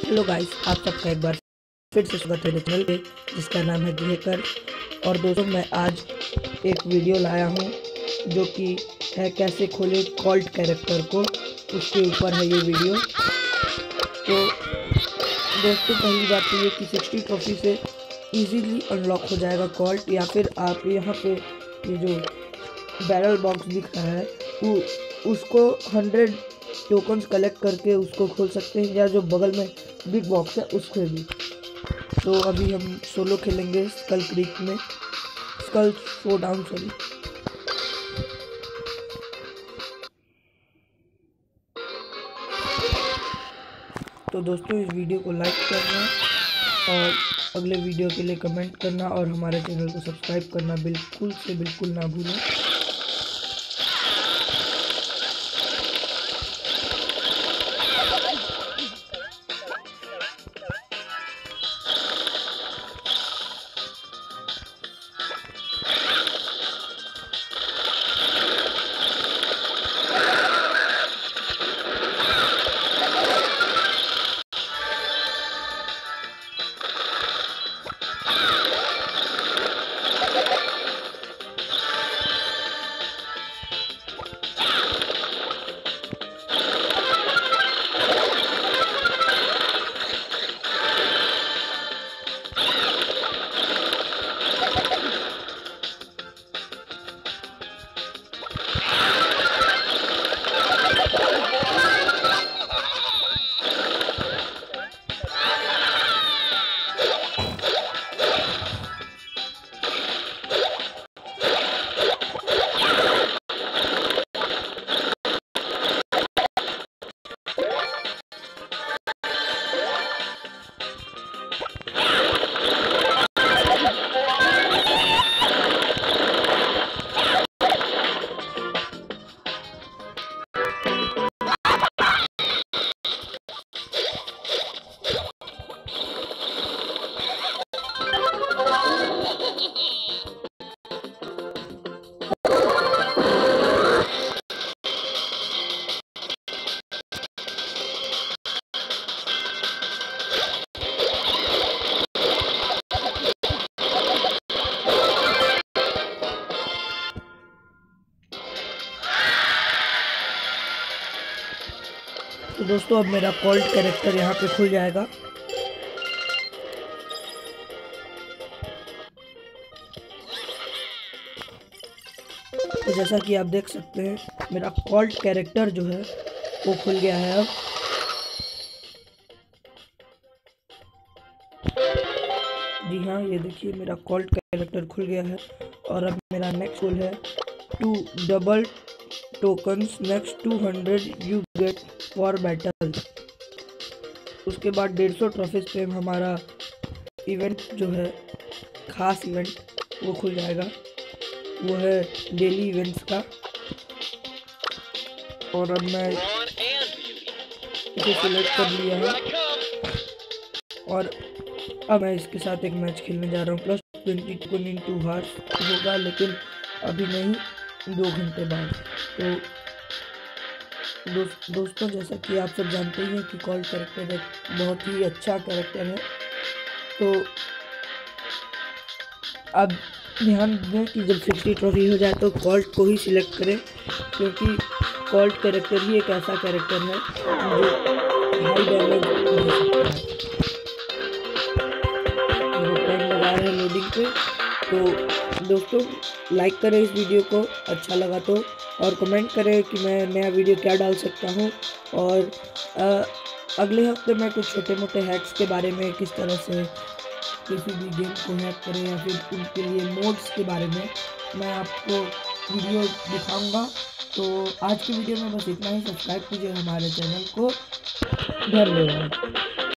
Hello guys, आप सबका एक बार फिर से स्वागत है चैनल पे जिसका नाम है हैकर। और दोस्तों, मैं आज एक वीडियो लाया हूँ जो कि है कैसे खोले कॉल्ट कैरेक्टर को। उसके ऊपर है ये वीडियो। तो दोस्तों, पहली बात तो ये कि 60 ट्रॉफी से इजीली अनलॉक हो जाएगा कॉल्ट, या फिर आप यहाँ पे ये जो बैरल बॉक्स दिख रहा है उसको 100 टोकन्स कलेक्ट करके उसको खोल सकते हैं, या जो बगल में बिग बॉक्स है उसको भी। तो अभी हम सोलो खेलेंगे स्कल क्रीक में, स्कल शोडाउन सॉरी। तो दोस्तों, इस वीडियो को लाइक करना और अगले वीडियो के लिए कमेंट करना और हमारे चैनल को सब्सक्राइब करना बिल्कुल से बिल्कुल ना भूलें। तो दोस्तों, अब मेरा कॉल्ट कैरेक्टर यहाँ पे खुल जाएगा। तो जैसा कि आप देख सकते हैं, मेरा कॉल्ट कैरेक्टर जो है वो खुल गया है। अब जी हाँ, ये देखिए मेरा कॉल्ट कैरेक्टर खुल गया है। और अब मेरा नेक्स्ट गोल है 2 double tokens next 200 you get for battle. उसके बाद 150 ट्रॉफीज पे हमारा इवेंट जो है, खास इवेंट, वो खुल जाएगा। वो है डेली इवेंट्स का। और अब मैं इसे सिलेक्ट कर लिया है और अब मैं इसके साथ एक मैच खेलने जा रहा हूँ। +20 इन 2 हार्स होगा, लेकिन अभी नहीं, 2 घंटे बाद। तो दोस्तों, जैसा कि आप सब जानते ही हैं कि कॉल्ट कैरेक्टर एक बहुत ही अच्छा कैरेक्टर है। तो अब ध्यान दें कि जब 60 ट्रॉफी हो जाए तो कॉल्ट को ही सिलेक्ट करें, क्योंकि कॉल्ट कैरेक्टर ही एक ऐसा कैरेक्टर है जो हाई डैमेज दे सकता है। बहुत टाइम लगा है लोडिंग पे। तो दोस्तों, लाइक करें इस वीडियो को अच्छा लगा तो, और कमेंट करें कि मैं नया वीडियो क्या डाल सकता हूँ। और अगले हफ्ते मैं कुछ छोटे मोटे हैक्स के बारे में, किस तरह से किसी भी गेम को हैक करें या फिर उनके लिए मोड्स के बारे में मैं आपको वीडियो दिखाऊंगा। तो आज की वीडियो में बस इतना ही। सब्सक्राइब कीजिए हमारे चैनल को। धन्यवाद।